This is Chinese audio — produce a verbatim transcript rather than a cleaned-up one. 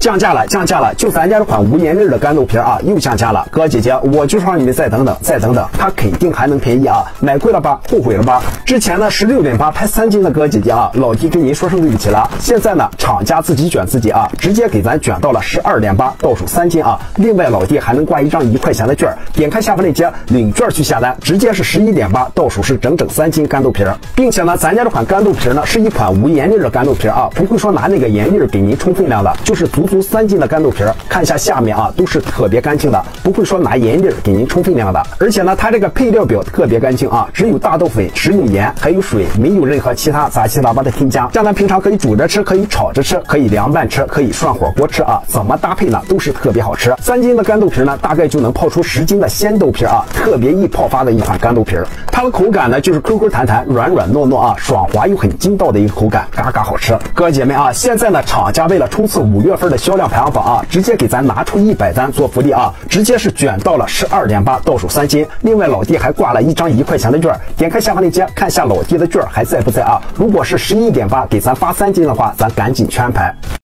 降价了，降价了！就咱家这款无盐粒的干豆皮啊，又降价了。哥姐姐，我就让你们再等等，再等等，它肯定还能便宜啊！买贵了吧？后悔了吧？之前呢十六点八拍三斤的哥姐姐啊，老弟跟您说声对不起了。现在呢，厂家自己卷自己啊，直接给咱卷到了十二点八，倒数三斤啊！另外老弟还能挂一张一块钱的券，点开下方链接领券去下单，直接是十一点八，倒数是整整三斤干豆皮，并且呢，咱家这款干豆皮呢是一款无盐粒的干豆皮啊，不会说拿那个盐粒给您充分量的，就是足足三斤的干豆皮，看一下下面啊，都是特别干净的，不会说拿盐粒给您充分量的。而且呢，它这个配料表特别干净啊，只有大豆粉，只有盐，还有水，没有任何其他杂七杂八的添加。像咱平常可以煮着吃，可以炒着吃，可以凉拌吃，可以涮火锅吃啊，怎么搭配呢，都是特别好吃。三斤的干豆皮呢，大概就能泡出十斤的鲜豆皮啊，特别易泡发的一款干豆皮。它的口感呢，就是 Q Q 弹弹、软软糯糯啊，爽滑又很筋道的一个口感，嘎嘎好吃。哥姐们啊，现在呢，厂家为了冲刺五月份的销量排行榜啊，直接给咱拿出一百单做福利啊，直接是卷到了十二点八，倒数三斤。另外老弟还挂了一张一块钱的券，点开下方链接看下老弟的券还在不在啊？如果是十一点八给咱发三斤的话，咱赶紧圈排。